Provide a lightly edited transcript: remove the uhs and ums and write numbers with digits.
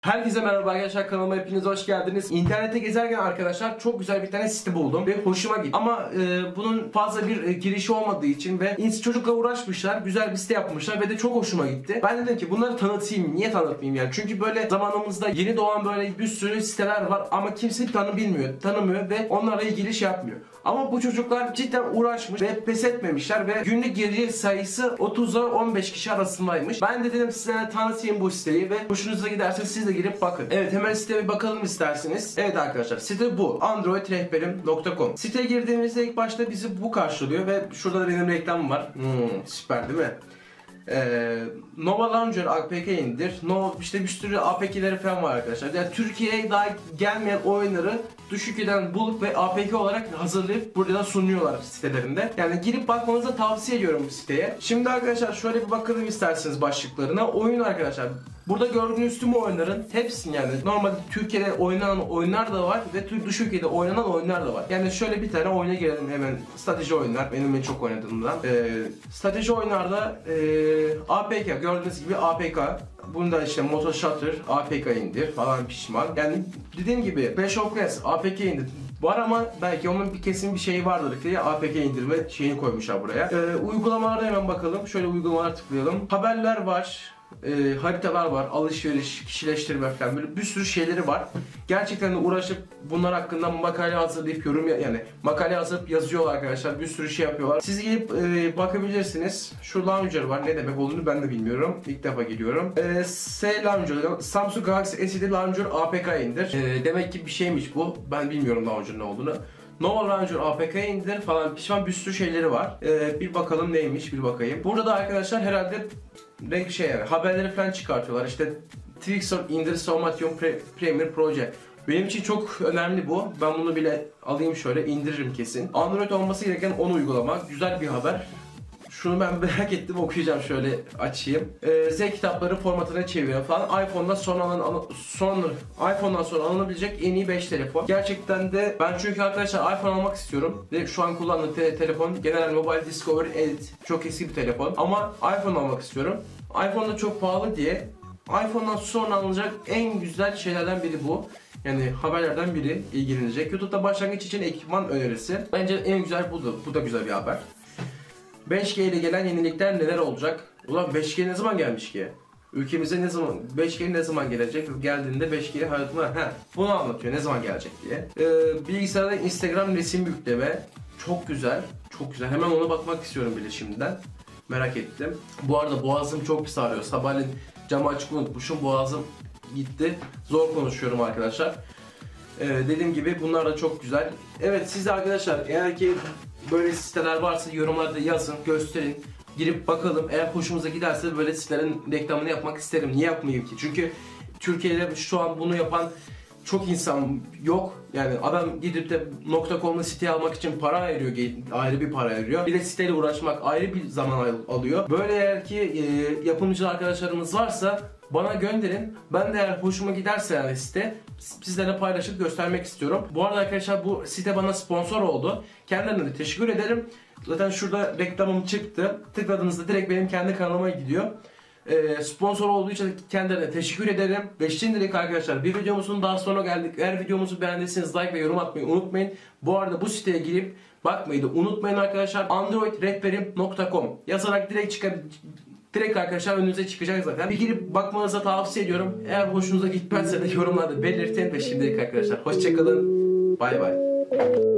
Herkese merhaba arkadaşlar, kanalıma hepiniz hoş geldiniz. İnternette gezerken arkadaşlar çok güzel bir tane site buldum ve hoşuma gitti. Ama bunun fazla bir girişi olmadığı için ve çocukla uğraşmışlar, güzel bir site yapmışlar ve de çok hoşuma gitti. Ben dedim ki bunları tanıtayım, niye tanıtmayayım yani? Çünkü böyle zamanımızda yeni doğan böyle bir sürü siteler var ama kimse tanımıyor ve onlarla ilgili şey yapmıyor. Ama bu çocuklar cidden uğraşmış ve pes etmemişler ve günlük girici sayısı 30'a 15 kişi arasındaymış. Ben de dedim size tanıtayım bu siteyi ve hoşunuza giderse siz de girip bakın. Evet, hemen siteye bir bakalım isterseniz. Evet arkadaşlar, site bu. androidrehberim.com. Siteye girdiğimizde ilk başta bizi bu karşılıyor ve şurada da benim reklamım var. Süper değil mi? Nova Launcher APK indir. İşte bir sürü APK'leri falan var arkadaşlar. Yani Türkiye'ye daha gelmeyen oyunları düşük eden bulup ve APK olarak hazırlayıp burada sunuyorlar sitelerinde. Yani girip bakmanızı tavsiye ediyorum bu siteye. Şimdi arkadaşlar şöyle bir bakalım isterseniz başlıklarına. Oyun arkadaşlar. Burada gördüğünüz tüm oyunların hepsini, yani normalde Türkiye'de oynanan oyunlar da var ve düşük ülkede oynanan oyunlar da var. Yani şöyle bir tane oyuna girelim hemen. Strateji oyunlar benim en çok oynadığımdan. Strateji oyunlarda APK, gördüğünüz gibi APK. Bunda işte Moto Shutter APK indir falan pişman. Yani dediğim gibi Clash of Clans APK indir var ama belki onun kesin bir şeyi vardır diye APK indirme şeyini koymuşlar buraya. Uygulamalara hemen bakalım. Şöyle uygulamalara tıklayalım. Haberler var. Haritalar var, alışveriş, kişileştirme falan, böyle bir sürü şeyleri var. Gerçekten de uğraşıp bunlar hakkında makale hazırlayıp yani makale hazırlayıp yazıyorlar arkadaşlar. Bir sürü şey yapıyorlar. Siz gelip bakabilirsiniz. Şu Launcher var. Ne demek olduğunu ben de bilmiyorum. İlk defa geliyorum. Launcher, Samsung Galaxy S7 Launcher APK indir. Demek ki bir şeymiş bu. Ben bilmiyorum Launcher'ın ne olduğunu. Nova Launcher APK indir falan pişman, bir sürü şeyleri var. Bir bakalım neymiş, bir bakayım. Burada da arkadaşlar herhalde haberleri falan çıkartıyorlar. İşte Twixtor indir Somation Premier Proje. Benim için çok önemli bu. Ben bunu bile alayım, şöyle indiririm kesin. Android olması gereken 10 uygulama. Güzel bir haber. Şunu ben merak ettim, okuyacağım, şöyle açayım. Z-kitapları formatına çeviriyor falan. iPhone'dan sonra alınabilecek en iyi 5 telefon. Gerçekten de ben çünkü arkadaşlar iPhone almak istiyorum. Ve şu an kullandığım telefon General Mobile Discovery Edit. Çok eski bir telefon. Ama iPhone almak istiyorum. iPhone da çok pahalı diye iPhone'dan sonra alınacak en güzel şeylerden biri bu. Yani haberlerden biri ilgilenecek. YouTube'da başlangıç için ekipman önerisi. Bence en güzel budur. Bu da güzel bir haber. 5G ile gelen yenilikler neler olacak? Ulan 5G ne zaman gelmiş ki? Ülkemize 5G ne zaman gelecek? Geldiğinde 5G hayatıma bunu anlatıyor, ne zaman gelecek diye. Bilgisayarda Instagram resim yükleme. Çok güzel, çok güzel. Hemen ona bakmak istiyorum bile şimdiden. Merak ettim. Bu arada boğazım çok pis ağrıyor. Sabahleyin camı açık unutmuşum. Boğazım gitti. Zor konuşuyorum arkadaşlar. Dediğim gibi bunlar da çok güzel. Evet, siz de arkadaşlar eğer ki böyle siteler varsa yorumlarda yazın, gösterin. Girip bakalım. Eğer hoşumuza giderse böyle sitelerin reklamını yapmak isterim. Niye yapmayayım ki? Çünkü Türkiye'de şu an bunu yapan çok insan yok. Yani adam gidip de .com'lu site almak için para ayırıyor, ayrı bir para ayırıyor. Bir de siteyle uğraşmak ayrı bir zaman alıyor. Böyle eğer ki yapımcı arkadaşlarımız varsa bana gönderin. Ben de eğer hoşuma giderse yani site, sizlerle paylaşıp göstermek istiyorum. Bu arada arkadaşlar bu site bana sponsor oldu. Kendilerine de teşekkür ederim. Zaten şurada reklamım çıktı. Tıkladığınızda direkt benim kendi kanalıma gidiyor. Sponsor olduğu için kendilerine teşekkür ederim. Ve şimdilik arkadaşlar bir videomuzun daha sonra geldik. Eğer videomuzu beğendiyseniz like ve yorum atmayı unutmayın. Bu arada bu siteye girip bakmayı da unutmayın arkadaşlar. androidrehberim.com yazarak direkt arkadaşlar önünüze çıkacak zaten. Bir girip bakmanızı tavsiye ediyorum. Eğer hoşunuza gitmezse de yorumlarda belirtin ve şimdilik arkadaşlar hoşçakalın. Bay bay.